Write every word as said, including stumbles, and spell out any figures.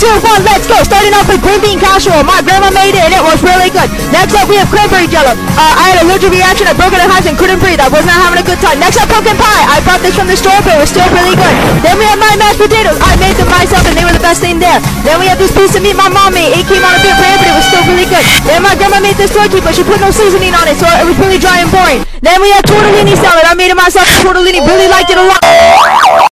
two, one, let's go. Starting off with green bean casserole. My grandma made it and it was really good. Next up, we have cranberry jello. Uh, I had an allergic reaction. I broke it in half and couldn't breathe. I was not having a good time. Next up, pumpkin pie. I bought this from the store, but it was still really good. Then we have my mashed potatoes. I made them myself and they were the best thing there. Then we have this piece of meat my mom made. It came out a bit rare, but it was still really good. Then my grandma made this turkey, but she put no seasoning on it, so it was really dry and boring. Then we have tortellini salad. I made it myself. Tortellini, really liked it a lot.